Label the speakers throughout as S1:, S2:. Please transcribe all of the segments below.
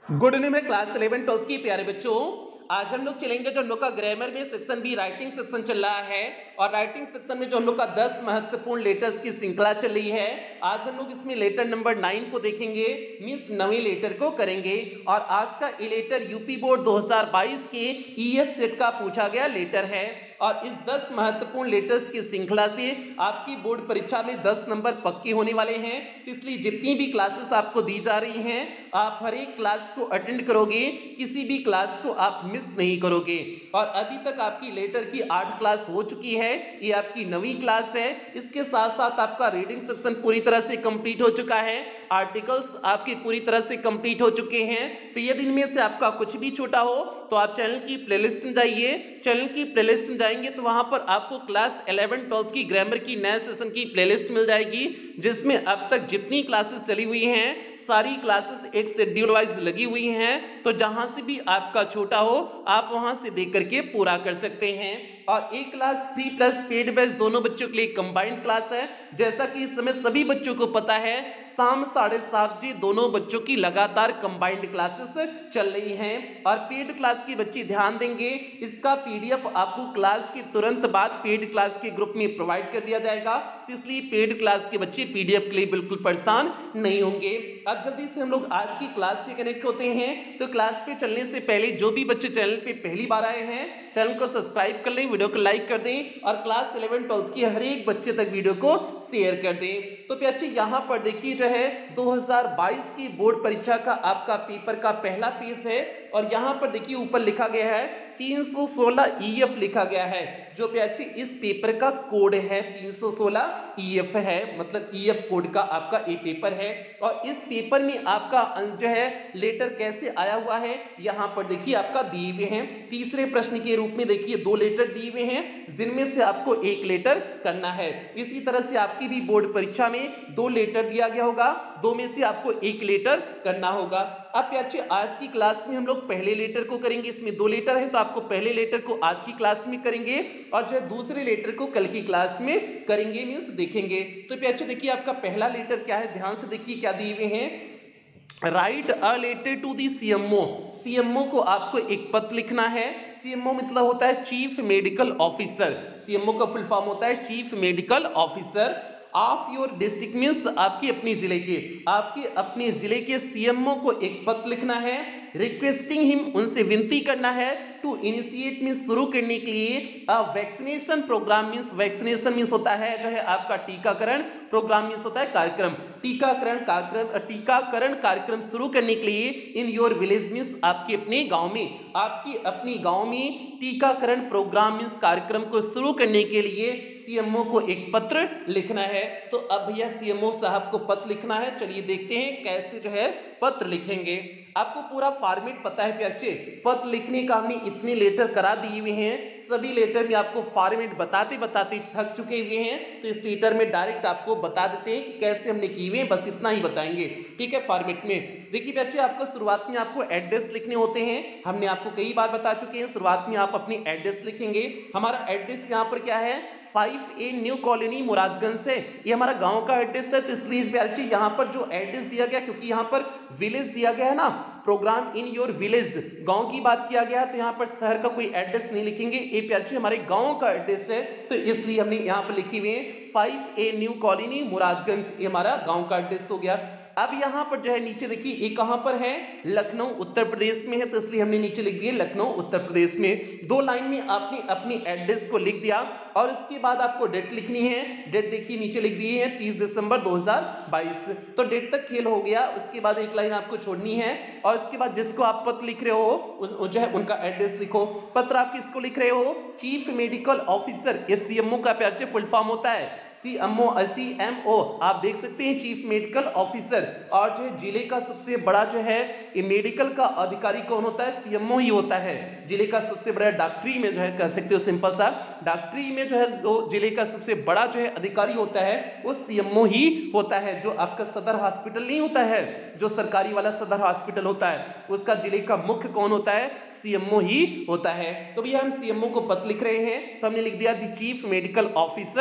S1: Good evening मेरे class 11 12 की प्यारे बच्चों। आज हम लोग चलेंगे जो हम लोग का ग्रामर में सेक्शन बी राइटिंग सेक्शन चल रहा है और राइटिंग सेक्शन में जो हम लोग का 10 महत्वपूर्ण लेटर्स की श्रृंखला चल रही है। आज हम लोग इसमें लेटर नंबर 9 को देखेंगे, मींस 9वें लेटर को करेंगे। और आज का ये लेटर यूपी बोर्ड 2022 के ईएफ सेट का पूछा गया लेटर है। और इस 10 महत्वपूर्ण लेटर्स की श्रृंखला से आपकी बोर्ड परीक्षा में 10 नंबर पक्के होने वाले हैं। तो इसलिए जितनी भी क्लासेस आपको दी जा रही हैं, आप हर एक क्लास को अटेंड करोगे, किसी भी क्लास को आप मिस नहीं करोगे। और अभी तक आपकी लेटर की 8 क्लास हो चुकी है, ये आपकी 9वीं क्लास है। इसके साथ साथ आपका रीडिंग सेक्शन पूरी तरह से कंप्लीट हो चुका है, आर्टिकल्स आपके पूरी तरह से कंप्लीट हो चुके हैं। तो ये दिन में से आपका कुछ भी छूटा हो तो आप चैनल की प्लेलिस्ट में जाइए। चैनल की प्लेलिस्ट में जाएंगे तो वहां पर आपको क्लास 11 12 की ग्रामर की नए सेशन की प्लेलिस्ट मिल जाएगी, जिसमें अब तक जितनी क्लासेस चली हुई हैं सारी क्लासेस एक शेड्यूल वाइज लगी हुई हैं। तो जहां से भी आपका छोटा हो आप वहां से देख करके पूरा कर सकते हैं। और एक class free plus paid batch दोनों बच्चों के लिए कंबाइंड क्लास है। जैसा कि इस समय सभी बच्चों को पता है, शाम 7:30 बजे दोनों बच्चों की लगातार कंबाइंड क्लासेस चल रही हैं। और पेड क्लास के बच्चे ध्यान देंगे, इसका पीडीएफ आपको क्लास के तुरंत बाद पेड क्लास के ग्रुप में प्रोवाइड कर दिया जाएगा। तो इसलिए पेड क्लास के बच्चे पीडीएफ के लिए बिल्कुल परेशान नहीं होंगे। अब जल्दी से हम लोग आज की क्लास से कनेक्ट होते हैं। तो क्लास पे चलने से पहले जो भी बच्चे चैनल पे पहली बार आए हैं, चैनल को सब्सक्राइब कर लें, वीडियो को लाइक कर दें और क्लास 11 12 की हर एक बच्चे तक वीडियो को शेयर कर दें। तो बच्चे यहाँ पर देखिए जो है 2022 की बोर्ड परीक्षा का आपका पेपर का पहला पेज है। और यहाँ पर देखिए ऊपर लिखा गया है 316 ईएफ लिखा गया है, जो बच्चे इस पेपर का कोड है 316 ईएफ है, मतलब ईएफ कोड का आपका ये पेपर है। और इस पेपर में आपका जो है लेटर कैसे आया हुआ है यहाँ पर देखिए आपका दिए हुए हैं। तीसरे प्रश्न के रूप में देखिए 2 लेटर दिए हुए हैं, जिनमें से आपको एक लेटर करना है। इसी तरह से आपकी भी बोर्ड परीक्षा में 2 लेटर दिया गया होगा, 2 में से आपको एक लेटर करना होगा। अब बच्चे आज की क्लास में हम लोग पहले लेटर को करेंगे, इसमें 2 लेटर है तो आपको पहले लेटर को आज की क्लास में करेंगे और जो है दूसरे लेटर को कल की क्लास में करेंगे, मींस देखेंगे। तो बच्चे देखिए आपका पहला लेटर क्या है, ध्यान से देखिए क्या दिए हुए हैं। Write a letter to the CMO. CMO को आपको एक पत्र लिखना है। सीएमओ मतलब होता है चीफ मेडिकल ऑफिसर। सीएमओ का फुल फॉर्म होता है chief medical officer of your district, means आपके अपने जिले के, आपके अपने जिले के सीएमओ को एक पत्र लिखना है। रिक्वेस्टिंग हिम, उनसे विनती करना है, टू इनिशिएट मीन्स शुरू करने के लिए a vaccination program, means vaccination means होता है जो है आपका टीकाकरण, प्रोग्राम मीन्स होता है कार्यक्रम, टीकाकरण कार्यक्रम शुरू करने के लिए इन योर विलेज, मीन्स आपके अपने गांव में, आपकी अपनी गांव में टीकाकरण प्रोग्राम मीन्स कार्यक्रम को शुरू करने के लिए सीएमओ को एक पत्र लिखना है। तो अब भैया सीएमओ साहब को पत्र लिखना है, चलिए देखते हैं कैसे जो है पत्र लिखेंगे। आपको पूरा फॉर्मेट पता है बच्चे, पत्र लिखने का हमने इतने लेटर करा दिए हुए हैं, सभी लेटर में आपको फॉर्मेट बताते बताते थक चुके हुए हैं। तो इस लेटर में डायरेक्ट आपको बता देते हैं कि कैसे हमने किए हुए हैं, बस इतना ही बताएंगे, ठीक है। फॉर्मेट में देखिए बच्चे आपको शुरुआत में आपको एड्रेस लिखने होते हैं, हमने आपको कई बार बता चुके हैं। शुरुआत में आप अपनी एड्रेस लिखेंगे। हमारा एड्रेस यहाँ पर क्या है, 5A न्यू कॉलोनी मुरादगंज से, ये हमारा गांव का एड्रेस है। तो इसलिए बच्चे यहाँ पर जो एड्रेस दिया गया, क्योंकि यहाँ पर विलेज दिया गया है ना, प्रोग्राम इन योर विलेज, गांव की बात किया गया, तो यहाँ पर शहर का कोई एड्रेस नहीं लिखेंगे, ये बच्चे हमारे गांव का एड्रेस है। तो इसलिए हमने यहाँ पर लिखी हुई है 5A न्यू कॉलोनी मुरादगंज, ये हमारा गांव का एड्रेस हो गया। अब यहाँ पर जो है नीचे देखिए ये कहां पर है, लखनऊ उत्तर प्रदेश में है, तो इसलिए हमने नीचे लिख दिए लखनऊ उत्तर प्रदेश में। 2 लाइन में आपने अपनी एड्रेस को लिख दिया और इसके बाद आपको डेट लिखनी है। डेट देखिए नीचे लिख दी है 30 दिसंबर 2022, तो डेट तक खेल हो गया। उसके बाद एक लाइन आपको छोड़नी है और इसके बाद जिसको आप पत्र लिख रहे हो जो है उनका एड्रेस लिखो। पत्र आप किसको लिख रहे हो, चीफ मेडिकल ऑफिसर, ये सीएमओ का प्यार फुल फॉर्म होता है। सीएमओ आप देख सकते हैं चीफ मेडिकल ऑफिसर। और जो है जिले का सबसे बड़ा जो है ये मेडिकल का अधिकारी कौन होता है, सीएमओ ही होता है। जिले का सबसे बड़ा डॉक्टरी में जो है कह सकते हो सिंपल सा, डॉक्टरी में जो है जो जिले का सबसे बड़ा जो है अधिकारी होता है वो सीएमओ ही होता है। जो आपका सदर हॉस्पिटल नहीं होता है, जो सरकारी वाला सदर हॉस्पिटल होता है, उसका जिले का मुख्य कौन होता है, सीएमओ ही होता है। तो भैया हम सीएमओ को पत्र लिख रहे हैं, तो हमने लिख दिया द चीफ मेडिकल ऑफिसर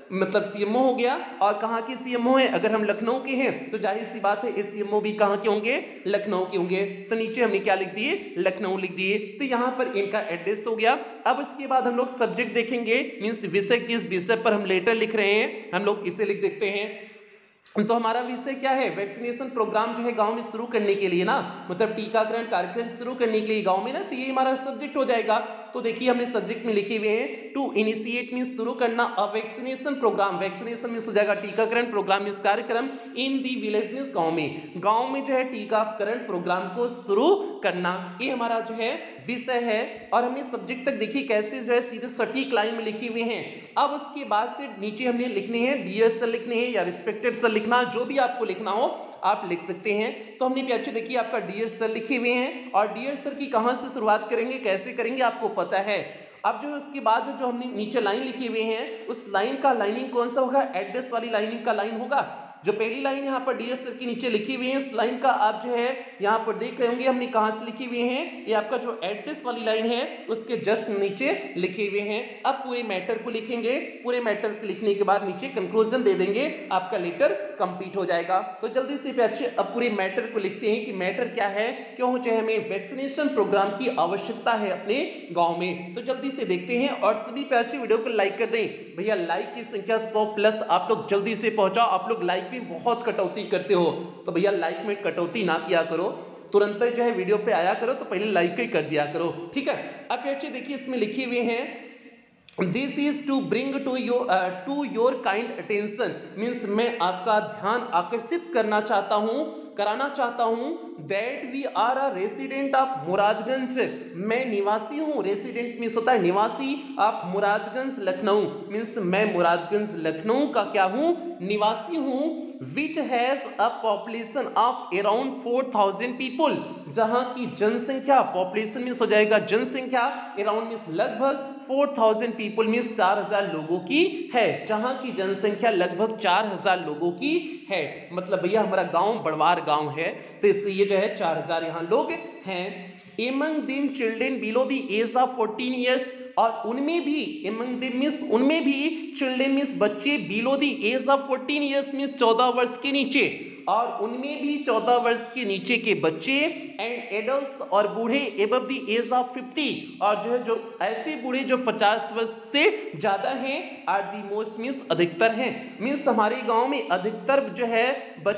S1: मतलब सीएमओ हो गया। और कहाँ के सीएमओ है, अगर हम लखनऊ के हैं तो जाहिर सी बात है ये सीएमओ भी कहाँ के होंगे, लखनऊ के होंगे। तो नीचे हमने क्या लिख दिए, लखनऊ लिख दिए। तो यहाँ पर इनका एड्रेस हो गया। अब इसके बाद हम लोग सब्जेक्ट देखेंगे, मींस विषय, किस विषय पर हम लेटर लिख रहे हैं, हम लोग इसे लिख देखते हैं। तो हमारा विषय क्या है, वैक्सीनेशन प्रोग्राम जो है गांव में शुरू करने के लिए ना, मतलब टीकाकरण कार्यक्रम शुरू करने के लिए गांव में ना, तो ये हमारा सब्जेक्ट हो जाएगा। तो देखिए हमने सब्जेक्ट में लिखे हुए हैं टू इनिशिएट मींस शुरू करना, a vaccination program, vaccination means हो जाएगा टीकाकरण प्रोग्राम मींस कार्यक्रम, इन दी विलेज मींस गांव में जो है टीकाकरण प्रोग्राम को शुरू करना, ये हमारा जो है विषय है। और हमने सब्जेक्ट तक देखिए कैसे जो है सीधे सटीक लाइन में लिखे हुए हैं। अब उसके बाद से नीचे हमने लिखने हैं डियर सर लिखने हैं या रिस्पेक्टेड सर लिखना, जो भी आपको लिखना हो आप लिख सकते हैं। तो हमने अच्छे देखिए आपका डियर सर लिखे हुए हैं, और डियर सर की कहां से शुरुआत करेंगे, कैसे करेंगे आपको पता है। अब जो उसके बाद जो हमने नीचे लाइन लिखे हुए हैं, उस लाइन का लाइनिंग कौन सा होगा, एड्रेस वाली लाइनिंग का लाइन होगा। जो पहली लाइन यहाँ पर डियर सर के नीचे लिखी हुई है, इस लाइन का आप जो है यहाँ पर देख रहे होंगे हमने कहाँ से लिखे हुए हैं, ये आपका जो एड्रेस वाली लाइन है उसके जस्ट नीचे लिखे हुए हैं। अब पूरे मैटर को लिखेंगे, पूरे मैटर को लिखने के बाद नीचे कंक्लूजन दे देंगे, आपका लेटर कंप्लीट हो जाएगा। तो जल्दी से बच्चे अब पूरे मैटर को लिखते हैं कि मैटर क्या है, क्यों जो है हमें वैक्सीनेशन प्रोग्राम की आवश्यकता है अपने गाँव में। तो जल्दी से देखते हैं, और सभी बच्चे वीडियो को लाइक कर दें भैया, लाइक की संख्या 100 प्लस आप लोग जल्दी से पहुंचाओ। आप लोग लाइक में बहुत कटौती करते हो, तो भैया लाइक में कटौती ना किया करो, तुरंत जो है वीडियो पे आया करो, तो पहले लाइक ही कर दिया करो, ठीक है। अब बच्चे देखिए इसमें लिखे हुए हैं this is to bring to your kind attention, means मैं आपका ध्यान आकर्षित करना चाहता हूं, कराना चाहता हूं, that we are a resident of Muradganj, मैं निवासी हूं, रेसिडेंट मीन्स होता है निवासी, आप मुरादगंज लखनऊ मीन्स मैं मुरादगंज लखनऊ का क्या हूं, निवासी हूं, which has a population of around 4000 people, जहां की जनसंख्या, पॉपुलेशन मीन्स हो जाएगा जनसंख्या, अराउंड मीन्स लगभग, 4000 पीपल मीन्स 4000 लोगों की है, जहां की जनसंख्या लगभग 4000 लोगों की है। मतलब भैया हमारा गांव बड़वार गांव है, तो इसलिए जो है 4000 यहाँ लोग हैं। Among them children below the age of 14 years, और उनमें भी एमंग देम मींस उनमें भी, चिल्ड्रेन मींस बच्चे, below the age of 14 years means 14 वर्ष के नीचे, और उनमें भी 14 वर्ष के नीचे के बच्चे, एंड एडल्ट्स और बूढ़े एबव द एज ऑफ 50, और जो है जो ऐसे बूढ़े जो 50 वर्ष से ज्यादा हैं, आर दी मोस्ट मींस अधिकतर हैं, मींस हमारे गांव में अधिकतर जो है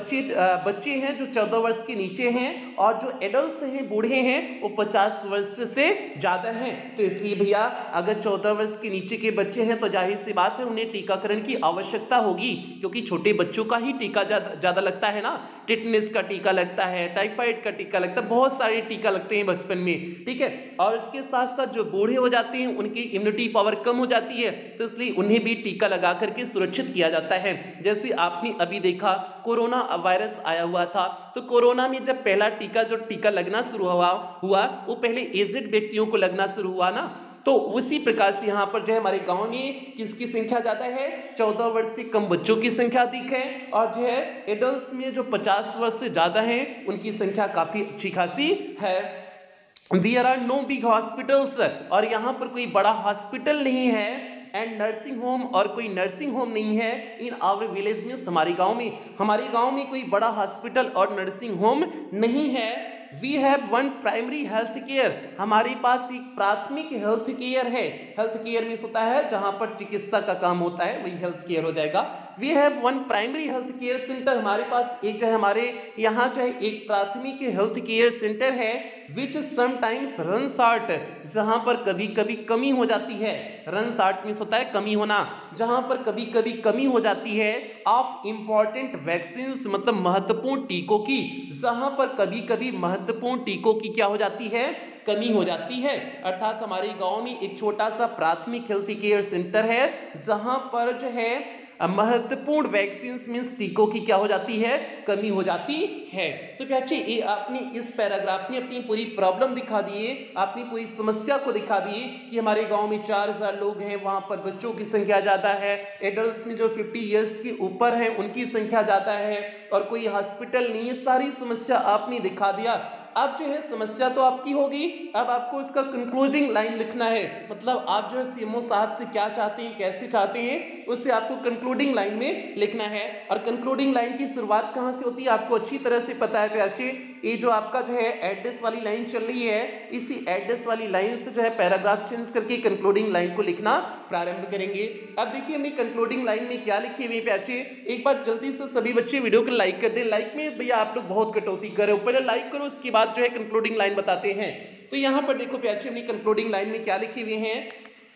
S1: बच्चे हैं जो 14 वर्ष के नीचे हैं, और जो एडल्ट्स हैं बूढ़े हैं वो 50 वर्ष से ज्यादा हैं। तो इसलिए भैया अगर 14 वर्ष के नीचे के बच्चे हैं तो जाहिर सी बात है उन्हें टीकाकरण की आवश्यकता होगी, क्योंकि छोटे बच्चों का ही टीका ज्यादा लगता है ना, टिटनेस का टीका लगता है, टाइफाइड का टीका लगता है, बहुत सारे टीका लगते हैं बचपन में, ठीक है। और इसके साथ साथ जो बूढ़े हो जाते हैं उनकी इम्यूनिटी पावर कम हो जाती है, तो इसलिए उन्हें भी टीका लगा करके सुरक्षित किया जाता है। जैसे आपने अभी देखा कोरोना वायरस आया हुआ था, तो कोरोना में जब पहला टीका लगना शुरू हुआ वो पहले एजेड व्यक्तियों को लगना शुरू हुआ ना, तो उसी प्रकार से यहाँ पर जो है हमारे गांव में किसकी संख्या ज्यादा है, 14 वर्ष से कम बच्चों की संख्या अधिक है, और जो है एडल्ट्स में जो 50 वर्ष से ज्यादा हैं उनकी संख्या काफी अच्छी खासी है। There are no big hospitals, और यहाँ पर कोई बड़ा हॉस्पिटल नहीं है, एंड नर्सिंग होम, और कोई नर्सिंग होम नहीं है, इन आवर विलेज में, हमारे गांव में कोई बड़ा हॉस्पिटल और नर्सिंग होम नहीं है। We have one primary health care, हमारे पास एक प्राथमिक हेल्थ केयर है, हेल्थ केयर मींस होता है जहां पर चिकित्सा का काम होता है, वही हेल्थ केयर हो जाएगा। We have one primary health care centre, हमारे पास एक जो है हमारे यहाँ जो है एक प्राथमिक हेल्थ केयर सेंटर है, विच समटाइम्स रन शॉर्ट, जहां पर कभी कभी कमी हो जाती है, रन शॉर्ट मींस होता है कमी होना, जहां पर कभी कभी कमी हो जाती है, ऑफ इंपॉर्टेंट वैक्सीन मतलब महत्वपूर्ण टीकों की, जहां पर कभी कभी महत्वपूर्ण टीकों की क्या हो जाती है, कमी हो जाती है। अर्थात हमारे गांव में एक छोटा सा प्राथमिक हेल्थ केयर सेंटर है, जहां पर जो है महत्वपूर्ण वैक्सीन मींस टीकों की क्या हो जाती है, कमी हो जाती है। तो बच्चे ये आपने इस पैराग्राफ में अपनी पूरी प्रॉब्लम दिखा दिए, आपने पूरी समस्या को दिखा दी कि हमारे गांव में 4000 लोग हैं, वहां पर बच्चों की संख्या ज्यादा है, एडल्ट्स में जो 50 ईयर्स के ऊपर है उनकी संख्या ज्यादा है, और कोई हॉस्पिटल नहीं है, सारी समस्या आपने दिखा दिया। अब जो है समस्या तो आपकी होगी, अब आपको इसका कंक्लूडिंग लाइन लिखना है, मतलब आप जो है सीएमओ साहब से क्या चाहते हैं, कैसे चाहते हैं, उससे आपको कंक्लूडिंग लाइन में लिखना है। और कंक्लूडिंग लाइन की शुरुआत कहाँ से होती है आपको अच्छी तरह से पता है प्यार जी। ये जो आपका जो है एड्रेस वाली लाइन चल रही है, इसी एड्रेस वाली लाइन से जो है पैराग्राफ चेंज करके कंक्लूडिंग लाइन को लिखना प्रारंभ करेंगे। अब देखिए हमने कंक्लूडिंग लाइन में क्या लिखी हुई है प्यार जी, एक बार जल्दी से सभी बच्चे वीडियो को लाइक कर दें। लाइक में भैया आप लोग बहुत कटौती कर रहे हो, पहले लाइक करो उसके बाद जो है कंक्लूडिंग लाइन बताते हैं। तो यहाँ पर देखो प्यार जी हमने कंक्लूडिंग लाइन में क्या लिखे हुए हैं,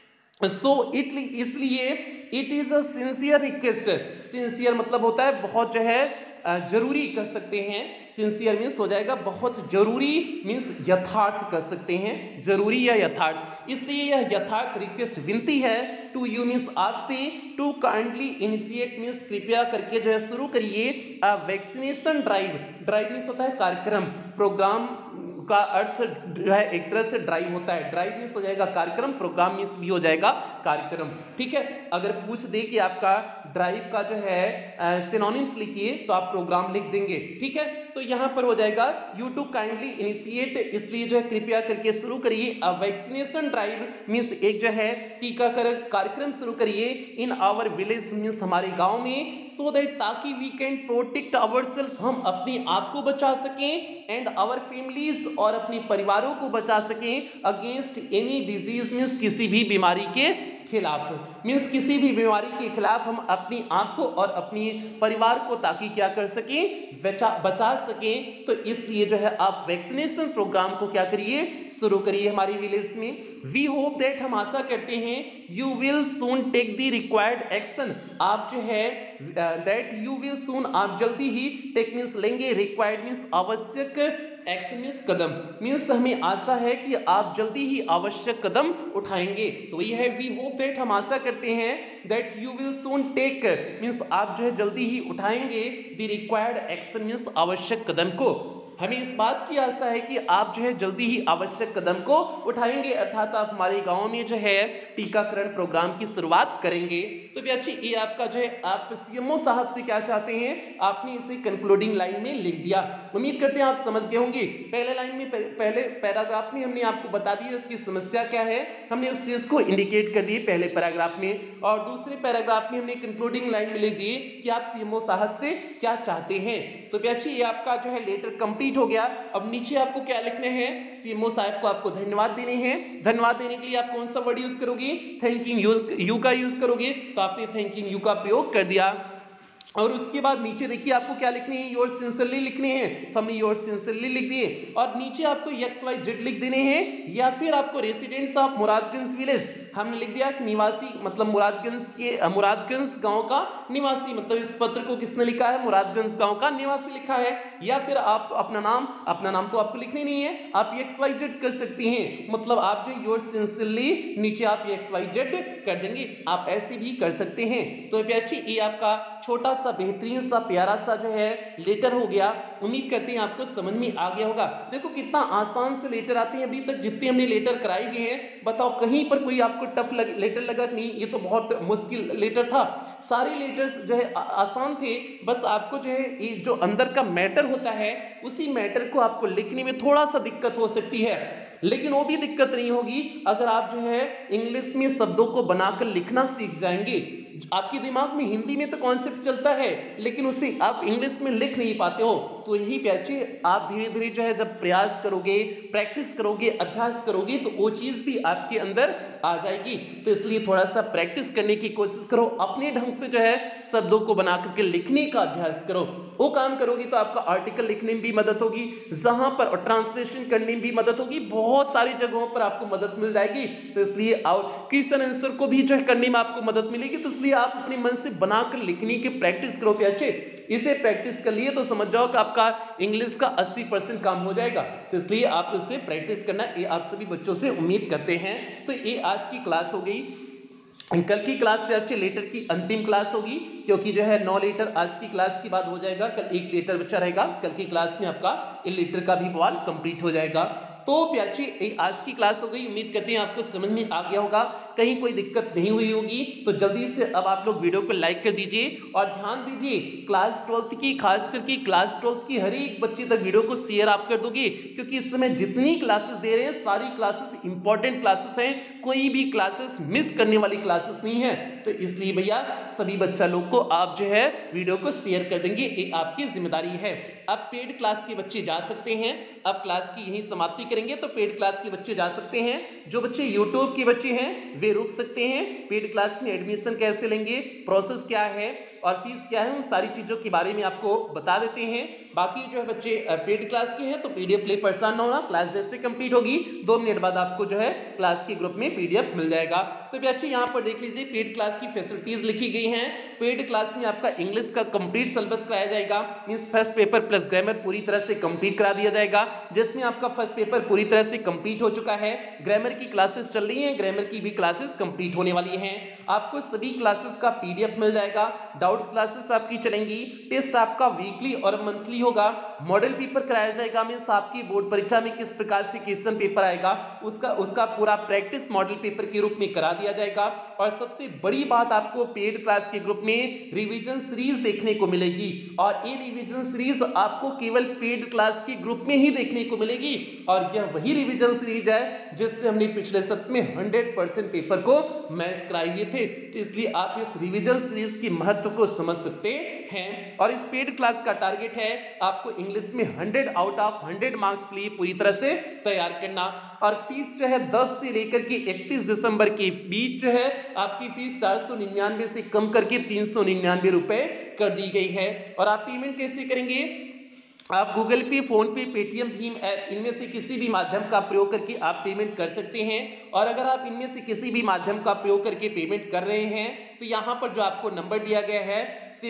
S1: सो इसलिए it is a sincere request, sincere मतलब होता है बहुत जो है जरूरी कह सकते हैं, सिंसियर मीन्स हो जाएगा बहुत जरूरी, मीन्स यथार्थ कह सकते हैं, जरूरी या यथार्थ, इसलिए यह यथार्थ रिक्वेस्ट विनती है टू यू मीन्स आपसे, टू काइंडली इनिशिएट मीन्स कृपया करके जो है शुरू करिए a vaccination drive, drive means होता है कार्यक्रम, प्रोग्राम का अर्थ जो है एक तरह से ड्राइव होता है, ड्राइव मीन्स हो जाएगा कार्यक्रम, प्रोग्राम मीन्स भी हो जाएगा कार्यक्रम, ठीक है। अगर पूछ दे कि आपका ड्राइव का जो है सिनोनिम्स लिखिए तो आप प्रोग्राम लिख देंगे, ठीक है। तो यहां पर हो जाएगा यू टू काइंडली इनिशिएट, इसलिए जो है कृपया करके शुरू करिए अ वैक्सीनेशन ड्राइव मीन्स एक जो है टीकाकरण कार्यक्रम शुरू करिए इन आवर विलेज मीन्स हमारे गांव में, सो दैट ताकि वी कैन प्रोटेक्ट आवरसेल्फ, हम अपने आप को बचा सकें, एंड आवर फैमिलीज और अपने परिवारों को बचा सकें अगेंस्ट एनी डिजीज मीन्स किसी भी बीमारी के खिलाफ, मीन्स किसी भी बीमारी के खिलाफ हम अपने आप को और अपने परिवार को ताकि क्या कर सकें, बचा सकें। तो इसलिए जो है आप वैक्सीनेशन प्रोग्राम को क्या करिए, शुरू करिए हमारी विलेज में। वी होप दैट, हम आशा करते हैं, you will soon take the required action, आप जो है दैट यू विल सून, आप जल्दी ही, टेक मीन्स लेंगे, रिक्वायर्ड मीन्स आवश्यक, एक्शन मीन्स कदम, मीन्स हमें आशा है कि आप जल्दी ही आवश्यक कदम उठाएंगे। तो ये है वी होप दैट, हम आशा करते हैं, that you will soon take means आप जो है जल्दी ही उठाएंगे द रिक्वायर्ड एक्शन मीन्स आवश्यक कदम को, हमें इस बात की आशा है कि आप जो है जल्दी ही आवश्यक कदम को उठाएंगे, अर्थात आप हमारे गांव में जो है टीकाकरण प्रोग्राम की शुरुआत करेंगे। तो अच्छी ये आपका जो है आप सीएमओ साहब से क्या चाहते हैं, आपने इसे कंक्लूडिंग लाइन में लिख दिया। उम्मीद करते हैं आप समझ गए होंगे। पहले लाइन में पहले पैराग्राफ में हमने आपको बता दिया कि समस्या क्या है, हमने उस चीज को इंडिकेट कर दिए पहले पैराग्राफ में, और दूसरे पैराग्राफ में हमने कंक्लूडिंग लाइन में लिख दिए कि आप सीएमओ साहब से क्या चाहते हैं। तो अच्छी ये आपका जो है लेटर कंप्लीट हो गया। अब नीचे आपको क्या लिखने हैं, सीएमओ साहब को आपको धन्यवाद देने हैं। धन्यवाद देने के लिए आप कौन सा वर्ड यूज करोगे, थैंकिंग यू का यूज करोगे, तो आपने थैंकिंग यू का प्रयोग कर दिया। और उसके बाद नीचे देखिए आपको क्या लिखने हैं, योर सिंसियरली लिखने हैं, तो हमने योर सिंसियरली लिख दिए। और नीचे आपको XYZ लिख देने हैं, या फिर आपको रेसिडेंट्स ऑफ मुरादगंज विलेज, हमने लिख दिया कि निवासी, मतलब मुरादगंज गांव का निवासी, मतलब इस पत्र को किसने लिखा है, मुरादगंज गांव का निवासी लिखा है। या फिर आप अपना नाम तो आपको लिखने नहीं है, आप XYZ कर सकती हैं, मतलब आप जो योर सिंसियरली नीचे आप XYZ कर देंगे, आप ऐसे भी कर सकते हैं। तो अच्छी ये आपका छोटा सा बेहतरीन सा प्यारा सा जो है लेटर हो गया। उम्मीद करते हैं आपको समझ में आ गया होगा। देखो कितना आसान से लेटर आते हैं, अभी तक जितने हमने लेटर कराए हुए हैं, बताओ कहीं पर कोई आपको टफ लेटर लगा कि नहीं, ये तो बहुत मुश्किल लेटर था। सारे लेटर्स जो है आसान थे, बस आपको जो है ये जो अंदर का मैटर होता है, उसी मैटर को आपको लिखने में थोड़ा सा दिक्कत हो सकती है, लेकिन वो भी दिक्कत नहीं होगी अगर आप जो है इंग्लिश में शब्दों को बनाकर लिखना सीख जाएंगे। आपके दिमाग में हिंदी में तो कॉन्सेप्ट चलता है, लेकिन उसे आप इंग्लिश में लिख नहीं पाते हो। तो यही बच्चे आप धीरे धीरे जो है जब प्रयास करोगे, प्रैक्टिस करोगे, अभ्यास करोगे, तो वो चीज भी आपके अंदर आ जाएगी। तो इसलिए थोड़ा सा प्रैक्टिस करने की कोशिश करो, अपने ढंग से जो है शब्दों को बना करके लिखने का अभ्यास करो। वो काम करोगे तो आपका आर्टिकल लिखने में भी मदद होगी, जहां पर ट्रांसलेशन करने में भी मदद होगी, बहुत सारी जगहों पर आपको मदद मिल जाएगी। तो इसलिए क्वेश्चन आंसर को भी जो है करने में आपको मदद मिलेगी। तो इसलिए आप अपने मन से बनाकर लिखने की प्रैक्टिस करो। अच्छे इसे प्रैक्टिस कर लिए तो समझ जाओ कि आपका इंग्लिश का 80% काम हो जाएगा। तो इसलिए आप इससे प्रैक्टिस करना, ये आप सभी बच्चों से उम्मीद करते हैं। तो ये आज की क्लास हो गई। कल की क्लास में अच्छे लेटर की अंतिम क्लास होगी, क्योंकि जो है 9 लेटर आज की क्लास के बाद हो जाएगा, कल 1 लेटर बचा रहेगा। कल की क्लास में आपका इन लेटर का भी बवाल कंप्लीट हो जाएगा। तो प्यारे आज की क्लास हो गई, उम्मीद करते हैं आपको समझ में आ गया होगा, कहीं कोई दिक्कत नहीं हुई होगी। तो जल्दी से अब आप लोग वीडियो को लाइक कर दीजिए और ध्यान दीजिए क्लास 12th की, खास करके क्लास 12th की हर एक बच्चे तक वीडियो को शेयर आप कर दोगे, क्योंकि इस समय जितनी क्लासेस दे रहे हैं सारी क्लासेस इंपॉर्टेंट क्लासेस हैं, कोई भी क्लासेस मिस करने वाली क्लासेस नहीं है। तो इसलिए भैया सभी बच्चा लोग को आप जो है वीडियो को शेयर कर देंगे, ये आपकी जिम्मेदारी है। अब पेड क्लास के बच्चे जा सकते हैं, अब क्लास की यही समाप्ति करेंगे, तो पेड क्लास के बच्चे जा सकते हैं। जो बच्चे यूट्यूब के बच्चे हैं वे रुक सकते हैं। पेड क्लास में एडमिशन कैसे लेंगे, प्रोसेस क्या है और फीस क्या है, उन सारी चीजों के बारे में आपको बता देते हैं। बाकी जो है बच्चे पेड क्लास के हैं तो पीडीएफ ले परेशान ना होना, क्लास जैसे कंप्लीट होगी 2 मिनट बाद आपको जो है क्लास के ग्रुप में पीडीएफ मिल जाएगा। तो बच्चे यहाँ पर देख लीजिए पेड क्लास की फैसिलिटीज लिखी गई हैं। पेड क्लास में आपका इंग्लिश का कंप्लीट सिलेबस कराया जाएगा, means first paper plus grammar पूरी तरह से कंप्लीट करा दिया जाएगा, जिसमें आपका फर्स्ट पेपर पूरी तरह से कंप्लीट हो चुका है। ग्रामर की क्लासेस चल रही हैं, ग्रामर की भी क्लासेस कंप्लीट होने वाली हैं। आपको सभी क्लासेस का पीडीएफ मिल जाएगा, डाउट्स क्लासेस आपकी चलेंगी, टेस्ट आपका वीकली और मंथली होगा, मॉडल पेपर कराया जाएगा, मींस आपकी बोर्ड परीक्षा में किस प्रकार से क्वेश्चन पेपर आएगा उसका पूरा प्रैक्टिस मॉडल पेपर के रूप में करा दिया जाएगा। और सबसे बड़ी बात आपको पेड क्लास के ग्रुप में रिवीजन सीरीज देखने को मिलेगी, और ये रिवीजन सीरीज आपको केवल पेड क्लास के ग्रुप में ही देखने को मिलेगी। और यह वही रिवीजन सीरीज है जिससे हमने पिछले सत्र में 100% पेपर को मैच कराए हुए थे, तो इसलिए आप इस रिवीजन सीरीज के महत्व को समझ सकते हैं। और इस पेड क्लास का टारगेट है आपको इंग्लिश में 100 आउट ऑफ 100 मार्क्स के लिए पूरी तरह से तैयार करना। और फीस जो है 10 से लेकर के 31 दिसंबर के बीच जो है आपकी फीस 499 से कम करके 399 रुपए कर दी गई है। और आप पेमेंट कैसे करेंगे, आप गूगल पे, फोन पे, पेटीएम, भीम ऐप इनमें से किसी भी माध्यम का प्रयोग करके आप पेमेंट कर सकते हैं। और अगर आप इनमें से किसी भी माध्यम का प्रयोग करके पेमेंट कर रहे हैं तो यहाँ पर जो आपको नंबर दिया गया है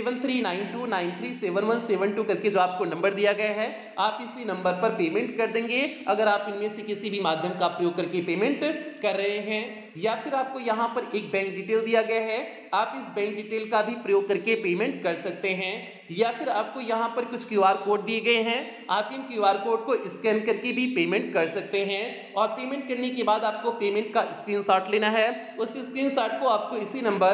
S1: 7392937172 करके जो आपको नंबर दिया गया है, आप इसी नंबर पर पेमेंट कर देंगे अगर आप इनमें से किसी भी माध्यम का प्रयोग करके पेमेंट कर रहे हैं। या फिर आपको यहाँ पर एक बैंक डिटेल दिया गया है, आप इस बैंक डिटेल का भी प्रयोग करके पेमेंट कर सकते हैं। या फिर आपको यहाँ पर कुछ क्यूआर कोड दिए गए हैं, आप इन क्यूआर कोड को स्कैन करके भी पेमेंट कर सकते हैं। और पेमेंट करने के बाद आपको पेमेंट का स्क्रीनशॉट लेना है, उस स्क्रीनशॉट को आपको इसी नंबर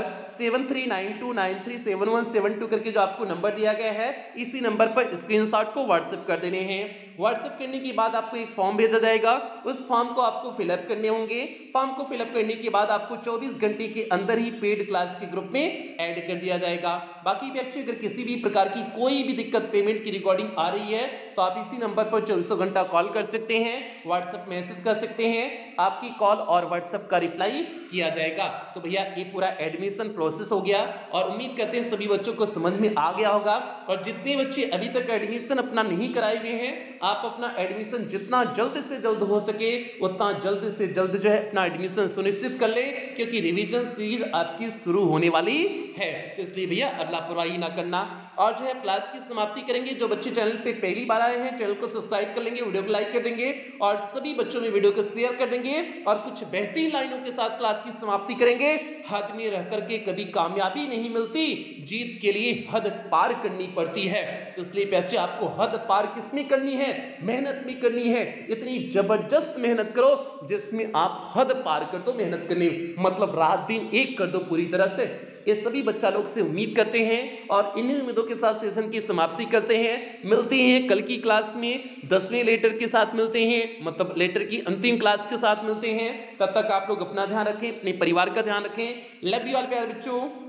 S1: 7392937172 करके जो आपको नंबर दिया गया है इसी नंबर पर स्क्रीनशॉट को व्हाट्सएप कर देने हैं। व्हाट्सएप करने के बाद आपको एक फॉर्म भेजा जाएगा, उस फॉर्म को आपको फिलअप करने होंगे। फॉर्म को फिलअप करने के बाद आपको 24 घंटे के अंदर ही पेड क्लास के ग्रुप में ऐड कर दिया जाएगा। बाकी बच्चे अगर किसी भी प्रकार की कोई भी दिक्कत पेमेंट की रिकॉर्डिंग आ रही है तो आप इसी नंबर पर 24 घंटा कॉल कर सकते हैं, व्हाट्सएप मैसेज कर सकते हैं, आपकी कॉल और व्हाट्सएप का रिप्लाई किया जाएगा। तो भैया ये पूरा एडमिशन प्रोसेस हो गया और उम्मीद करते हैं सभी बच्चों को समझ में आ गया होगा। और जितने बच्चे अभी तक एडमिशन अपना नहीं कराए हुए हैं, आप अपना एडमिशन जितना जल्द से जल्द हो सके उतना जल्द से जल्द जो है अपना एडमिशन सुनिश्चित कर लें, क्योंकि रिवीजन सीरीज आपकी शुरू होने वाली है। तो इसलिए भैया अब लापरवाही ना करना। और जो है क्लास की समाप्ति करेंगे, जो बच्चे चैनल पे पहली बार आए हैं चैनल को सब्सक्राइब कर लेंगे, वीडियो को लाइक कर देंगे और सभी बच्चों में वीडियो को शेयर कर देंगे और कुछ बेहतरीन लाइनों के साथ क्लास की समाप्ति करेंगे। हद में रह करके कभी कामयाबी नहीं मिलती, जीत के लिए हद पार करनी पड़ती है। तो इसलिए बच्चे आपको हद पार किसमें करनी है, मेहनत में करनी है। इतनी जबरदस्त मेहनत करो जिसमें आप हद पार कर दो, मेहनत करने मतलब रात दिन एक कर दो पूरी तरह से। ये सभी बच्चा लोग से उम्मीद करते हैं और इन्हीं उम्मीदों के साथ सेशन की समाप्ति करते हैं। मिलते हैं कल की क्लास में 10वें लेटर के साथ मिलते हैं, मतलब लेटर की अंतिम क्लास के साथ मिलते हैं। तब तक आप लोग अपना ध्यान रखें, अपने परिवार का ध्यान रखें। लव यू ऑल प्यारे बच्चों।